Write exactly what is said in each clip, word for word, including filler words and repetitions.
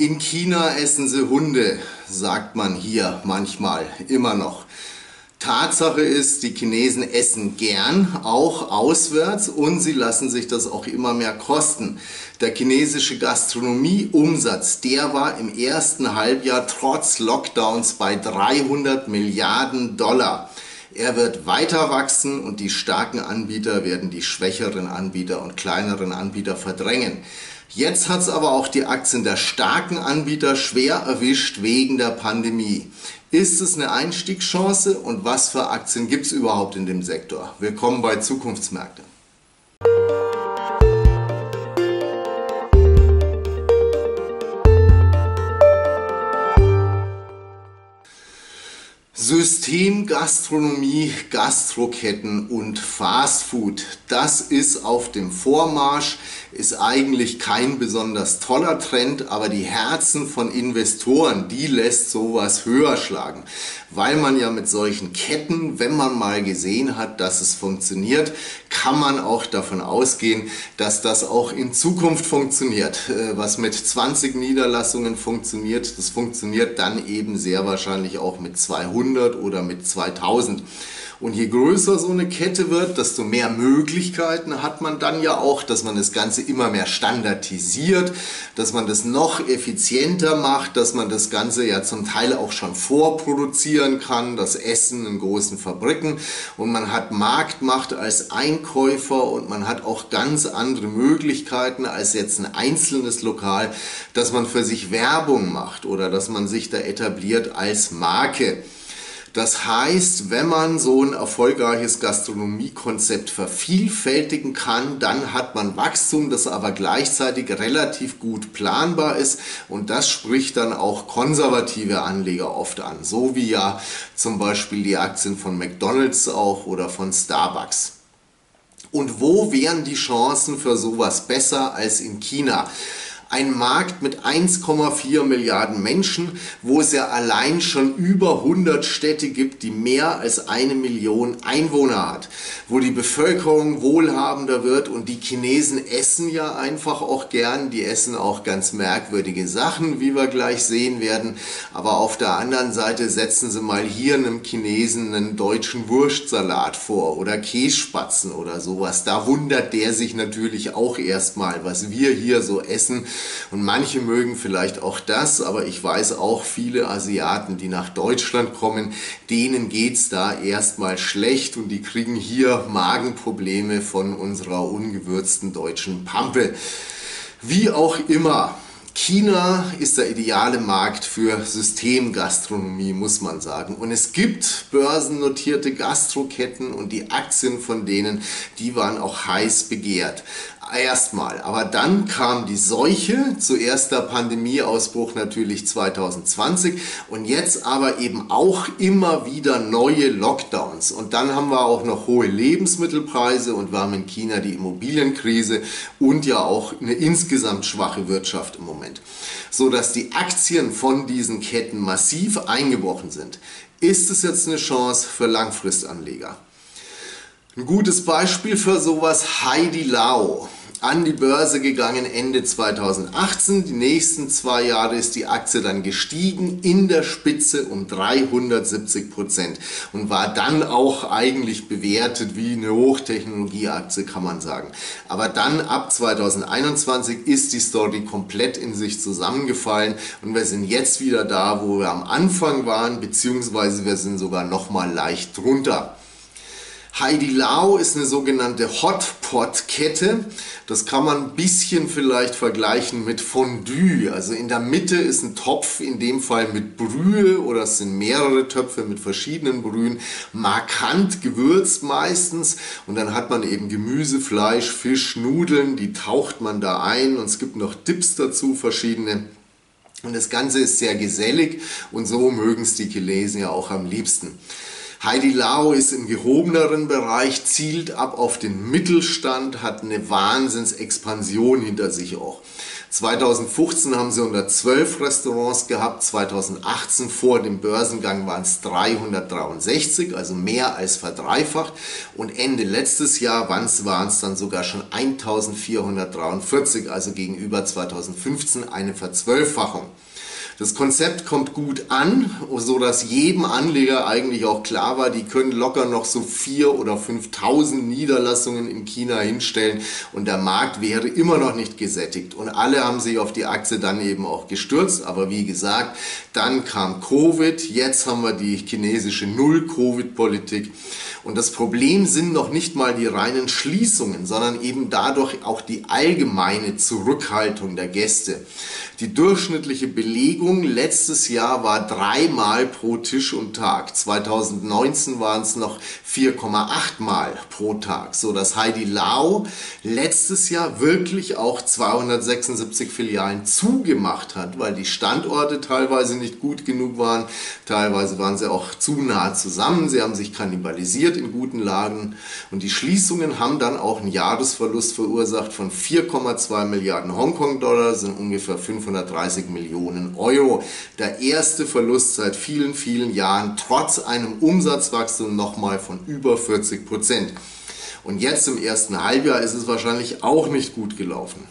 In China essen sie Hunde, sagt man hier manchmal immer noch. Tatsache ist, die Chinesen essen gern, auch auswärts, und sie lassen sich das auch immer mehr kosten. Der chinesische Gastronomieumsatz, der war im ersten Halbjahr trotz Lockdowns bei dreihundert Milliarden Dollar. Er wird weiter wachsen und die starken Anbieter werden die schwächeren Anbieter und kleineren Anbieter verdrängen. Jetzt hat es aber auch die Aktien der starken Anbieter schwer erwischt wegen der Pandemie. Ist es eine Einstiegschance und was für Aktien gibt es überhaupt in dem Sektor? Willkommen bei Zukunftsmärkte. Systemgastronomie, Gastroketten und Fastfood, das ist auf dem Vormarsch, ist eigentlich kein besonders toller Trend, aber die Herzen von Investoren, die lässt sowas höher schlagen, weil man ja mit solchen Ketten, wenn man mal gesehen hat, dass es funktioniert, kann man auch davon ausgehen, dass das auch in Zukunft funktioniert. Was mit zwanzig Niederlassungen funktioniert, das funktioniert dann eben sehr wahrscheinlich auch mit zweihundert oder mit zweitausend. Und je größer so eine Kette wird, desto mehr Möglichkeiten hat man dann ja auch, dass man das Ganze immer mehr standardisiert, dass man das noch effizienter macht, dass man das Ganze ja zum Teil auch schon vorproduzieren kann, das Essen in großen Fabriken, und man hat Marktmacht als Einkäufer und man hat auch ganz andere Möglichkeiten als jetzt ein einzelnes Lokal, dass man für sich Werbung macht oder dass man sich da etabliert als Marke. Das heißt, wenn man so ein erfolgreiches Gastronomiekonzept vervielfältigen kann, dann hat man Wachstum, das aber gleichzeitig relativ gut planbar ist, und das spricht dann auch konservative Anleger oft an, so wie ja zum Beispiel die Aktien von McDonald's auch oder von Starbucks. Und wo wären die Chancen für sowas besser als in China? Ein Markt mit eins Komma vier Milliarden Menschen, wo es ja allein schon über hundert Städte gibt, die mehr als eine Million Einwohner hat, wo die Bevölkerung wohlhabender wird, und die Chinesen essen ja einfach auch gern, die essen auch ganz merkwürdige Sachen, wie wir gleich sehen werden, aber auf der anderen Seite setzen sie mal hier einem Chinesen einen deutschen Wurstsalat vor oder Kässpatzen oder sowas, da wundert der sich natürlich auch erstmal, was wir hier so essen. Und manche mögen vielleicht auch das, aber ich weiß auch viele Asiaten, die nach Deutschland kommen, denen geht es da erstmal schlecht und die kriegen hier Magenprobleme von unserer ungewürzten deutschen Pampe. Wie auch immer. China ist der ideale Markt für Systemgastronomie, muss man sagen. Und es gibt börsennotierte Gastroketten und die Aktien von denen, die waren auch heiß begehrt. Erstmal, aber dann kam die Seuche, zuerst der Pandemieausbruch natürlich zwanzig zwanzig und jetzt aber eben auch immer wieder neue Lockdowns. Und dann haben wir auch noch hohe Lebensmittelpreise und wir haben in China die Immobilienkrise und ja auch eine insgesamt schwache Wirtschaft im Moment. So dass die Aktien von diesen Ketten massiv eingebrochen sind. Ist es jetzt eine Chance für Langfristanleger? Ein gutes Beispiel für sowas: Haidilao. An die Börse gegangen Ende zweitausendachtzehn. Die nächsten zwei Jahre ist die Aktie dann gestiegen, in der Spitze um dreihundertsiebzig Prozent, und war dann auch eigentlich bewertet wie eine Hochtechnologieaktie, kann man sagen. Aber dann ab zweitausendeinundzwanzig ist die Story komplett in sich zusammengefallen und wir sind jetzt wieder da, wo wir am Anfang waren, beziehungsweise wir sind sogar noch mal leicht drunter. Haidilao ist eine sogenannte Hotpot-Kette. Das kann man ein bisschen vielleicht vergleichen mit Fondue. Also in der Mitte ist ein Topf, in dem Fall mit Brühe, oder es sind mehrere Töpfe mit verschiedenen Brühen, markant gewürzt meistens. Und dann hat man eben Gemüse, Fleisch, Fisch, Nudeln, die taucht man da ein, und es gibt noch Dips dazu, verschiedene. Und das Ganze ist sehr gesellig und so mögen es die Chinesen ja auch am liebsten. Haidilao ist im gehobeneren Bereich, zielt ab auf den Mittelstand, hat eine Wahnsinnsexpansion hinter sich auch. zweitausendfünfzehn haben sie hundertzwölf Restaurants gehabt, zweitausendachtzehn vor dem Börsengang waren es dreihundertdreiundsechzig, also mehr als verdreifacht, und Ende letztes Jahr waren es dann sogar schon eintausendvierhundertdreiundvierzig, also gegenüber zweitausendfünfzehn eine Verzwölffachung. Das Konzept kommt gut an, so dass jedem Anleger eigentlich auch klar war, die können locker noch so viertausend oder fünftausend Niederlassungen in China hinstellen und der Markt wäre immer noch nicht gesättigt. Und alle haben sich auf die Aktie dann eben auch gestürzt. Aber wie gesagt, dann kam Covid, jetzt haben wir die chinesische Null-Covid-Politik. Und das Problem sind noch nicht mal die reinen Schließungen, sondern eben dadurch auch die allgemeine Zurückhaltung der Gäste. Die durchschnittliche Belegung letztes Jahr war dreimal pro Tisch und Tag. zweitausendneunzehn waren es noch vier Komma acht Mal pro Tag, so dass Haidilao letztes Jahr wirklich auch zweihundertsechsundsiebzig Filialen zugemacht hat, weil die Standorte teilweise nicht gut genug waren, teilweise waren sie auch zu nah zusammen, sie haben sich kannibalisiert in guten Lagen und die Schließungen haben dann auch einen Jahresverlust verursacht von vier Komma zwei Milliarden Hongkong-Dollar, sind ungefähr fünfhundertdreißig Millionen Euro. Der erste Verlust seit vielen, vielen Jahren, trotz einem Umsatzwachstum nochmal von über vierzig Prozent. Und jetzt im ersten Halbjahr ist es wahrscheinlich auch nicht gut gelaufen.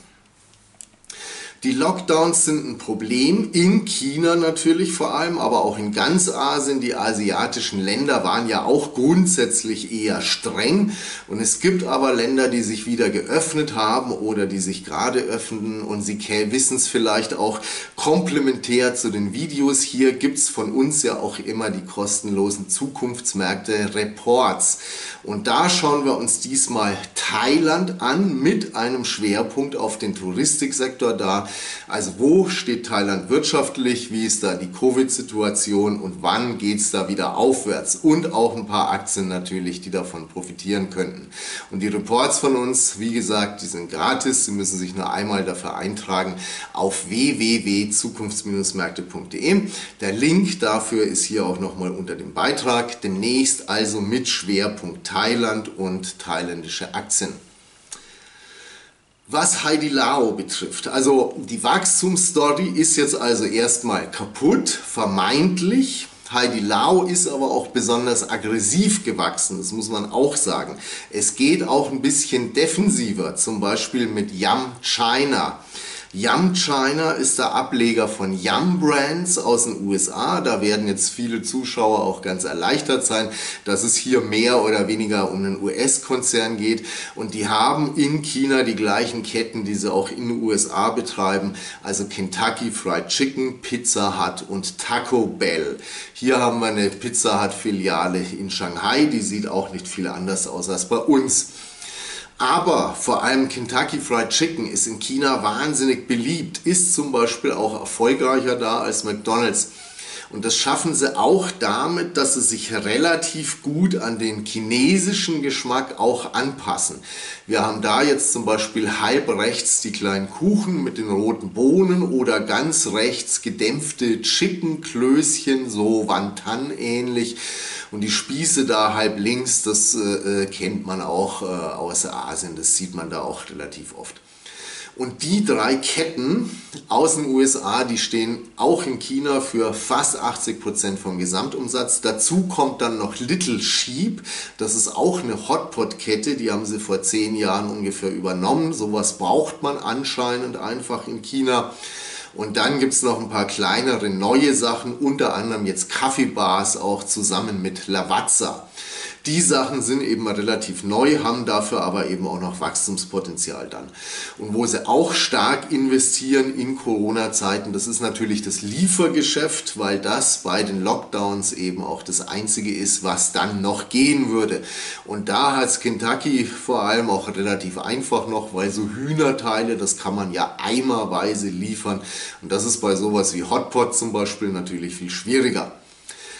Die Lockdowns sind ein Problem, in China natürlich vor allem, aber auch in ganz Asien. Die asiatischen Länder waren ja auch grundsätzlich eher streng. Und es gibt aber Länder, die sich wieder geöffnet haben oder die sich gerade öffnen. Und Sie wissen es vielleicht auch komplementär zu den Videos. Hier gibt es von uns ja auch immer die kostenlosen Zukunftsmärkte-Reports. Und da schauen wir uns diesmal Thailand an mit einem Schwerpunkt auf den Touristiksektor da. Also wo steht Thailand wirtschaftlich, wie ist da die Covid-Situation und wann geht es da wieder aufwärts? Und auch ein paar Aktien natürlich, die davon profitieren könnten. Und die Reports von uns, wie gesagt, die sind gratis. Sie müssen sich nur einmal dafür eintragen auf w w w punkt zukunfts märkte punkt de. Der Link dafür ist hier auch nochmal unter dem Beitrag. Demnächst also mit Schwerpunkt Thailand und thailändische Aktien. Was Haidilao betrifft, also die Wachstumsstory ist jetzt also erstmal kaputt, vermeintlich. Haidilao ist aber auch besonders aggressiv gewachsen, das muss man auch sagen. Es geht auch ein bisschen defensiver, zum Beispiel mit Yum China. Yum China ist der Ableger von Yum Brands aus den U S A. Da werden jetzt viele Zuschauer auch ganz erleichtert sein, dass es hier mehr oder weniger um einen U S-Konzern geht. Und die haben in China die gleichen Ketten, die sie auch in den U S A betreiben. Also Kentucky Fried Chicken, Pizza Hut und Taco Bell. Hier haben wir eine Pizza Hut-Filiale in Shanghai. Die sieht auch nicht viel anders aus als bei uns. Aber vor allem Kentucky Fried Chicken ist in China wahnsinnig beliebt, ist zum Beispiel auch erfolgreicher da als McDonald's. Und das schaffen sie auch damit, dass sie sich relativ gut an den chinesischen Geschmack auch anpassen. Wir haben da jetzt zum Beispiel halb rechts die kleinen Kuchen mit den roten Bohnen oder ganz rechts gedämpfte Chicken-Klößchen, so Wonton ähnlich. Und die Spieße da halb links, das äh, kennt man auch äh, aus Asien, das sieht man da auch relativ oft. Und die drei Ketten aus den U S A, die stehen auch in China für fast achtzig Prozent vom Gesamtumsatz. Dazu kommt dann noch Little Sheep. Das ist auch eine Hotpot-Kette, die haben sie vor zehn Jahren ungefähr übernommen. Sowas braucht man anscheinend einfach in China. Und dann gibt es noch ein paar kleinere neue Sachen, unter anderem jetzt Kaffeebars auch zusammen mit Lavazza. Die Sachen sind eben relativ neu, haben dafür aber eben auch noch Wachstumspotenzial dann. Und wo sie auch stark investieren in Corona-Zeiten, das ist natürlich das Liefergeschäft, weil das bei den Lockdowns eben auch das Einzige ist, was dann noch gehen würde. Und da hat es Kentucky vor allem auch relativ einfach noch, weil so Hühnerteile, das kann man ja eimerweise liefern. Und das ist bei sowas wie Hotpot zum Beispiel natürlich viel schwieriger.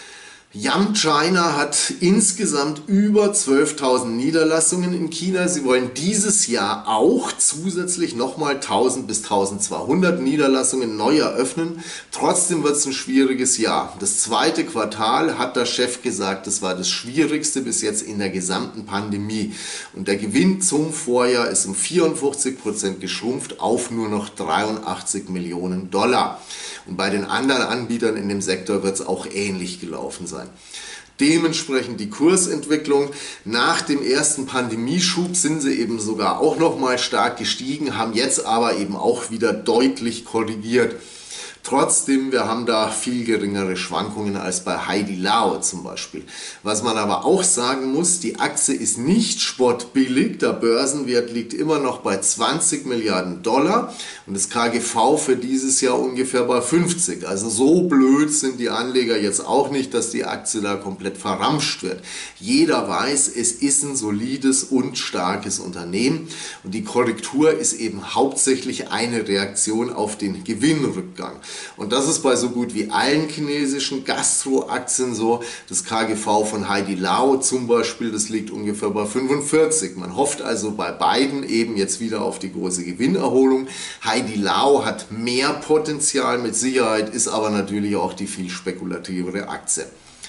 Yum China hat insgesamt über zwölftausend Niederlassungen in China. Sie wollen dieses Jahr auch zusätzlich nochmal tausend bis tausendzweihundert Niederlassungen neu eröffnen. Trotzdem wird es ein schwieriges Jahr. Das zweite Quartal, hat der Chef gesagt, das war das schwierigste bis jetzt in der gesamten Pandemie. Und der Gewinn zum Vorjahr ist um vierundfünfzig Prozent geschrumpft auf nur noch dreiundachtzig Millionen Dollar. Und bei den anderen Anbietern in dem Sektor wird es auch ähnlich gelaufen sein. Dementsprechend die Kursentwicklung. Nach dem ersten Pandemieschub sind sie eben sogar auch nochmal stark gestiegen, haben jetzt aber eben auch wieder deutlich korrigiert. Trotzdem, wir haben da viel geringere Schwankungen als bei Haidilao zum Beispiel. Was man aber auch sagen muss, die Aktie ist nicht spottbillig. Der Börsenwert liegt immer noch bei zwanzig Milliarden Dollar und das K G V für dieses Jahr ungefähr bei fünfzig. Also so blöd sind die Anleger jetzt auch nicht, dass die Aktie da komplett verramscht wird. Jeder weiß, es ist ein solides und starkes Unternehmen und die Korrektur ist eben hauptsächlich eine Reaktion auf den Gewinnrückgang. Und das ist bei so gut wie allen chinesischen Gastro-Aktien so. Das K G V von Haidilao zum Beispiel, das liegt ungefähr bei fünfundvierzig. Man hofft also bei beiden eben jetzt wieder auf die große Gewinnerholung. Haidilao hat mehr Potenzial mit Sicherheit, ist aber natürlich auch die viel spekulativere Aktie.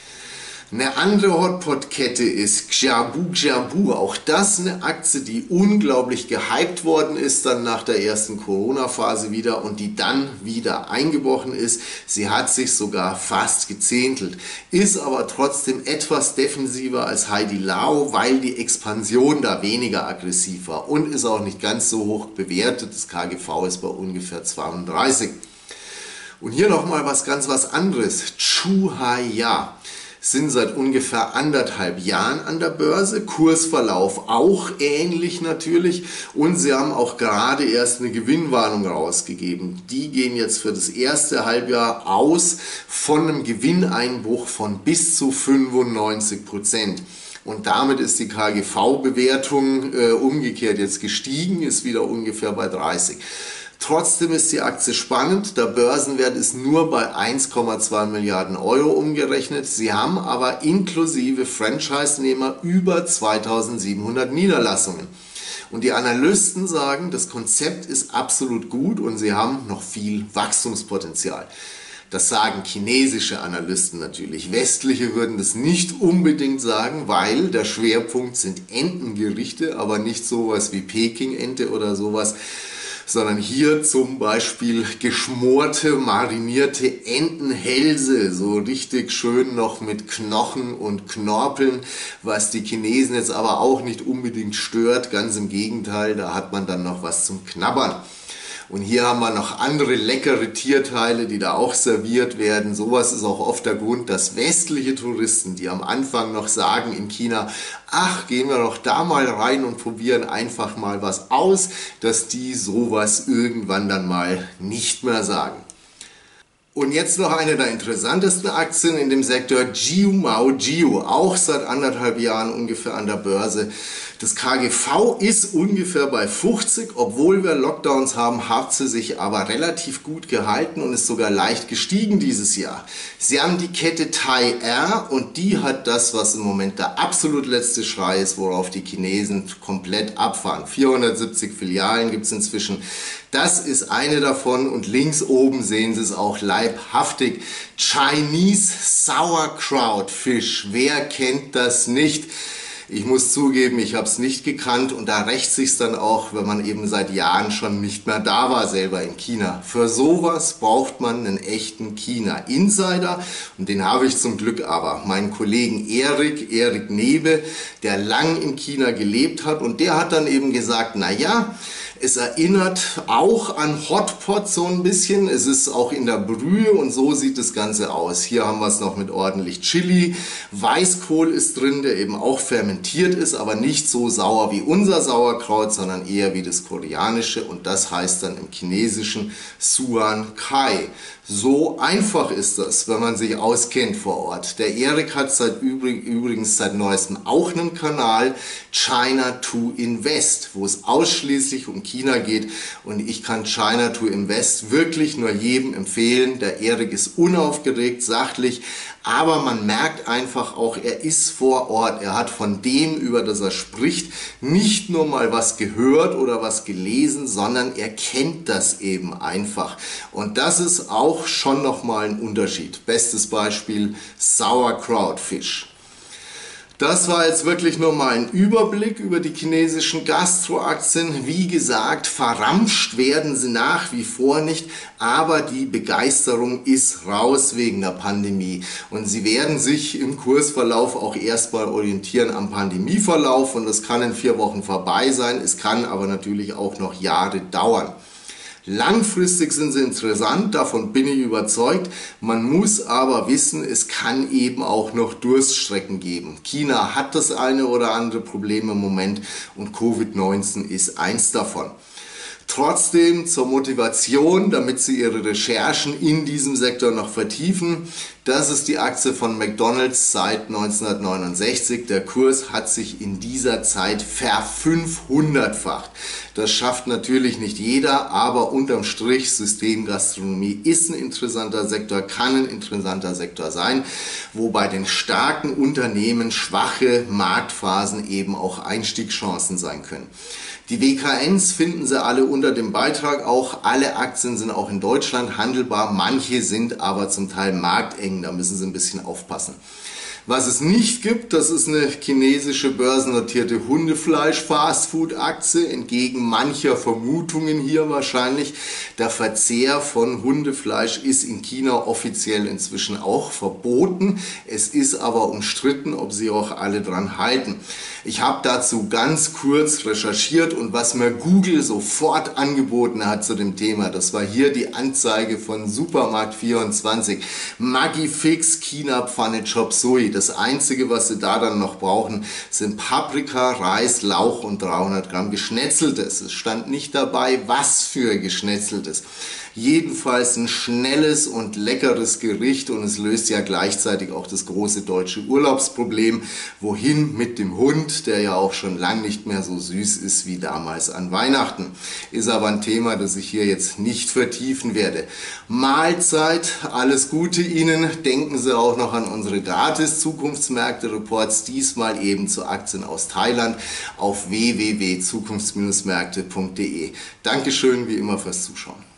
Eine andere Hotpot-Kette ist Xiaobu Xiaobu. Auch das eine Aktie, die unglaublich gehypt worden ist, dann nach der ersten Corona-Phase wieder und die dann wieder eingebrochen ist. Sie hat sich sogar fast gezehntelt, ist aber trotzdem etwas defensiver als Haidilao, weil die Expansion da weniger aggressiv war und ist auch nicht ganz so hoch bewertet. Das K G V ist bei ungefähr zweiunddreißig. Und hier nochmal was ganz was anderes. Chuhaya sind seit ungefähr anderthalb Jahren an der Börse, Kursverlauf auch ähnlich natürlich und sie haben auch gerade erst eine Gewinnwarnung rausgegeben. Die gehen jetzt für das erste Halbjahr aus von einem Gewinneinbruch von bis zu fünfundneunzig Prozent. Und damit ist die K G V-Bewertung äh, umgekehrt jetzt gestiegen, ist wieder ungefähr bei dreißig. Trotzdem ist die Aktie spannend, der Börsenwert ist nur bei eins Komma zwei Milliarden Euro umgerechnet. Sie haben aber inklusive Franchise-Nehmer über zweitausendsiebenhundert Niederlassungen. Und die Analysten sagen, das Konzept ist absolut gut und sie haben noch viel Wachstumspotenzial. Das sagen chinesische Analysten natürlich. Westliche würden das nicht unbedingt sagen, weil der Schwerpunkt sind Entengerichte, aber nicht sowas wie Peking-Ente oder sowas, sondern hier zum Beispiel geschmorte, marinierte Entenhälse, so richtig schön noch mit Knochen und Knorpeln, was die Chinesen jetzt aber auch nicht unbedingt stört, ganz im Gegenteil, da hat man dann noch was zum Knabbern. Und hier haben wir noch andere leckere Tierteile, die da auch serviert werden. Sowas ist auch oft der Grund, dass westliche Touristen, die am Anfang noch sagen in China, ach, gehen wir doch da mal rein und probieren einfach mal was aus, dass die sowas irgendwann dann mal nicht mehr sagen. Und jetzt noch eine der interessantesten Aktien in dem Sektor, Jiumao Jiu, auch seit anderthalb Jahren ungefähr an der Börse. Das K G V ist ungefähr bei fünfzig, obwohl wir Lockdowns haben, hat sie sich aber relativ gut gehalten und ist sogar leicht gestiegen dieses Jahr. Sie haben die Kette Thai Air und die hat das, was im Moment der absolut letzte Schrei ist, worauf die Chinesen komplett abfahren. vierhundertsiebzig Filialen gibt es inzwischen. Das ist eine davon und links oben sehen Sie es auch leibhaftig. Chinese Sauerkraut Fish. Wer kennt das nicht? Ich muss zugeben, ich habe es nicht gekannt und da rächt sich's dann auch, wenn man eben seit Jahren schon nicht mehr da war, selber in China. Für sowas braucht man einen echten China-Insider und den habe ich zum Glück aber. Meinen Kollegen Erik, Erik Nebe, der lang in China gelebt hat und der hat dann eben gesagt, na ja, es erinnert auch an Hotpot so ein bisschen. Es ist auch in der Brühe und so sieht das Ganze aus. Hier haben wir es noch mit ordentlich Chili. Weißkohl ist drin, der eben auch fermentiert ist, aber nicht so sauer wie unser Sauerkraut, sondern eher wie das koreanische. Und das heißt dann im chinesischen Suan Kai. So einfach ist das, wenn man sich auskennt vor Ort. Der Erik hat seit übrig, übrigens seit neuestem auch einen Kanal, China to Invest, wo es ausschließlich um China geht. Und ich kann China to Invest wirklich nur jedem empfehlen. Der Erik ist unaufgeregt, sachlich, aber man merkt einfach auch, er ist vor Ort, er hat von dem, über das er spricht, nicht nur mal was gehört oder was gelesen, sondern er kennt das eben einfach. Und das ist auch schon nochmal ein Unterschied. Bestes Beispiel Sauerkraut Fisch. Das war jetzt wirklich nur mal ein Überblick über die chinesischen Gastroaktien. Wie gesagt, verramscht werden sie nach wie vor nicht, aber die Begeisterung ist raus wegen der Pandemie. Und sie werden sich im Kursverlauf auch erstmal orientieren am Pandemieverlauf und das kann in vier Wochen vorbei sein. Es kann aber natürlich auch noch Jahre dauern. Langfristig sind sie interessant, davon bin ich überzeugt. Man muss aber wissen, es kann eben auch noch Durststrecken geben. China hat das eine oder andere Problem im Moment und Covid neunzehn ist eins davon. Trotzdem zur Motivation, damit Sie Ihre Recherchen in diesem Sektor noch vertiefen. Das ist die Aktie von McDonald's seit neunzehnhundertneunundsechzig. Der Kurs hat sich in dieser Zeit verfünfhundertfacht. Das schafft natürlich nicht jeder, aber unterm Strich Systemgastronomie ist ein interessanter Sektor, kann ein interessanter Sektor sein, wo bei den starken Unternehmen schwache Marktphasen eben auch Einstiegschancen sein können. Die W K Ns finden Sie alle unter dem Beitrag auch. Alle Aktien sind auch in Deutschland handelbar. Manche sind aber zum Teil markteng. Da müssen Sie ein bisschen aufpassen. Was es nicht gibt, das ist eine chinesische börsennotierte Hundefleisch-Fastfood-Aktie. Entgegen mancher Vermutungen hier wahrscheinlich. Der Verzehr von Hundefleisch ist in China offiziell inzwischen auch verboten. Es ist aber umstritten, ob sie auch alle dran halten. Ich habe dazu ganz kurz recherchiert und was mir Google sofort angeboten hat zu dem Thema, das war hier die Anzeige von Supermarkt vierundzwanzig. Maggi-Fix China Pfanne Chop Suey. Das Einzige, was Sie da dann noch brauchen, sind Paprika, Reis, Lauch und dreihundert Gramm Geschnetzeltes. Es stand nicht dabei, was für Geschnetzeltes. Jedenfalls ein schnelles und leckeres Gericht und es löst ja gleichzeitig auch das große deutsche Urlaubsproblem. Wohin mit dem Hund, der ja auch schon lang nicht mehr so süß ist wie damals an Weihnachten. Ist aber ein Thema, das ich hier jetzt nicht vertiefen werde. Mahlzeit, alles Gute Ihnen. Denken Sie auch noch an unsere gratis Zukunftsmärkte-Reports, diesmal eben zu Aktien aus Thailand auf w w w punkt zukunfts Bindestrich märkte punkt de. Dankeschön wie immer fürs Zuschauen.